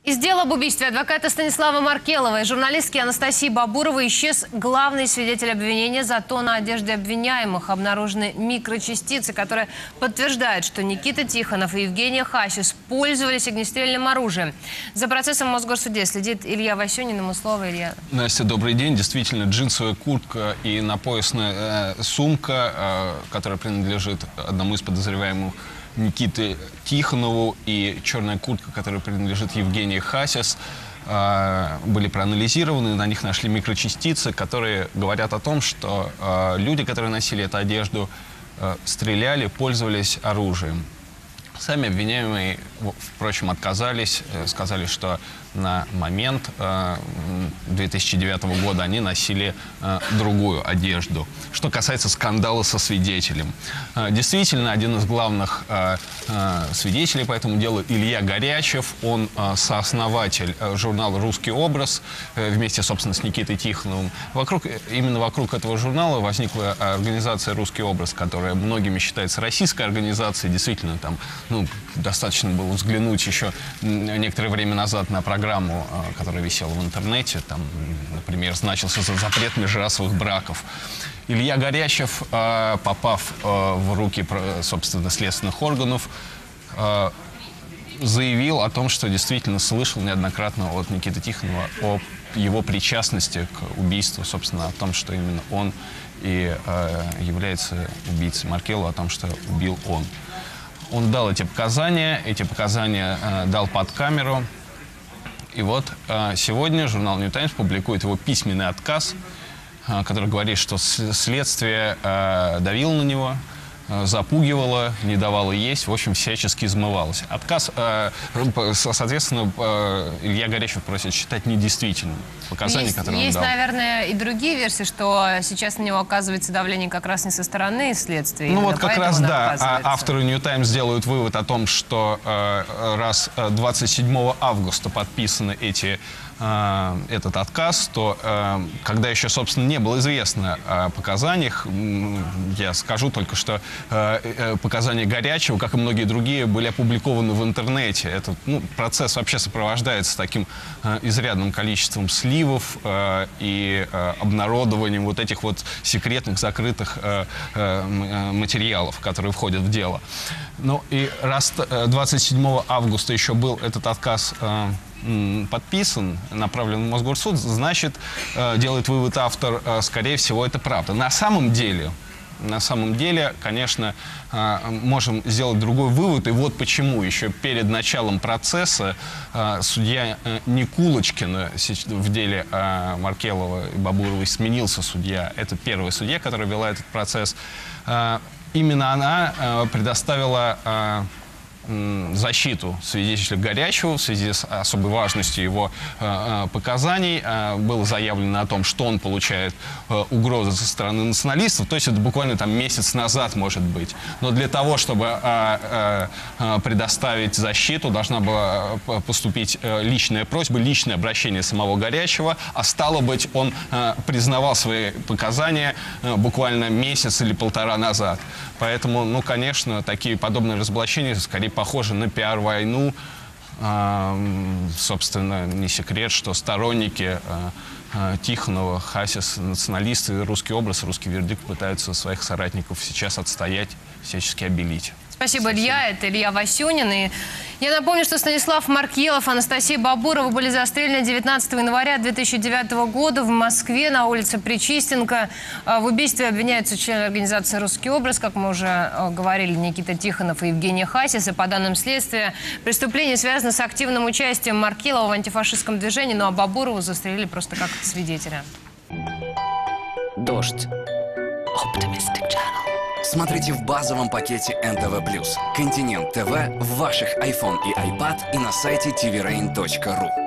Из дела об убийстве адвоката Станислава Маркелова и журналистки Анастасии Бабуровой исчез главный свидетель обвинения. Зато на одежде обвиняемых обнаружены микрочастицы, которые подтверждают, что Никита Тихонов и Евгения Хасис пользовались огнестрельным оружием. За процессом в Мосгорсуде следит Илья Васюнин. Ему слово, Илья. Настя, добрый день. Действительно, джинсовая куртка и напоясная сумка, которая принадлежит одному из подозреваемых Никите Тихонову, и черная куртка, которая принадлежит Евгении Хасис, были проанализированы. На них нашли микрочастицы, которые говорят о том, что люди, которые носили эту одежду, стреляли, пользовались оружием. Сами обвиняемые, впрочем, отказались, сказали, что на момент 2009 года они носили другую одежду. Что касается скандала со свидетелем. Действительно, один из главных свидетелей по этому делу Илья Горячев. Он сооснователь журнала «Русский образ» вместе, собственно, с Никитой Тихоновым. Именно вокруг этого журнала возникла организация «Русский образ», которая многими считается российской организацией. Действительно, там достаточно было взглянуть еще некоторое время назад на программу, которая висела в интернете. Там, например, значился за запрет межрасовых браков. Илья Горячев, попав в руки, собственно, следственных органов, заявил о том, что действительно слышал неоднократно от Никиты Тихонова о его причастности к убийству, собственно, о том, что именно он и является убийцей Маркелова, о том, что убил он. Он дал эти показания дал под камеру. И вот сегодня журнал New Times публикует его письменный отказ, который говорит, что следствие давило на него, запугивало, не давало есть, в общем, всячески измывалось. Отказ, соответственно, Илья Горячев просит считать недействительным показания, которые он дал. Есть, наверное, и другие версии, что сейчас на него оказывается давление как раз не со стороны следствия. Ну вот как раз, да. Авторы New Times делают вывод о том, что раз 27 августа подписаны этот отказ, то когда еще, собственно, не было известно о показаниях, я скажу только, что показания Горячего, как и многие другие, были опубликованы в интернете. Этот процесс вообще сопровождается таким изрядным количеством сливов и обнародованием вот этих вот секретных, закрытых материалов, которые входят в дело. Ну и раз 27 августа еще был этот отказ подписан, направлен в Мосгорсуд, значит, делает вывод автор, скорее всего, это правда. На самом деле, конечно, можем сделать другой вывод, и вот почему. Еще перед началом процесса судья Никулочкина в деле Маркелова и Бабуровой сменился судья. Это первая судья, которая вела этот процесс. Именно она предоставила защиту свидетеля Горячего в связи с особой важностью его показаний. Было заявлено о том, что он получает угрозы со стороны националистов. То есть это буквально там месяц назад, может быть. Но для того, чтобы предоставить защиту, должна была поступить личная просьба, личное обращение самого Горячего. А стало быть, он признавал свои показания буквально месяц или полтора назад. Поэтому, конечно, такие подобные разоблачения скорее похожи на пиар-войну. Собственно, не секрет, что сторонники Тихонова, Хасис, националисты, русский образ, русский вердикт пытаются своих соратников сейчас отстоять, всячески обелить. Спасибо, Илья. Это Илья Васюнин. И я напомню, что Станислав Маркелов, Анастасия Бабурова были застрелены 19 января 2009 года в Москве на улице Причистенко. В убийстве обвиняются члены организации «Русский образ», как мы уже говорили, Никита Тихонов и Евгения Хасис. И по данным следствия, преступление связано с активным участием Маркелова в антифашистском движении, ну а Бабурову застрелили просто как свидетеля. Дождь. Optimistic Channel. Смотрите в базовом пакете НТВ+. Континент ТВ в ваших iPhone и iPad и на сайте tvrain.ru.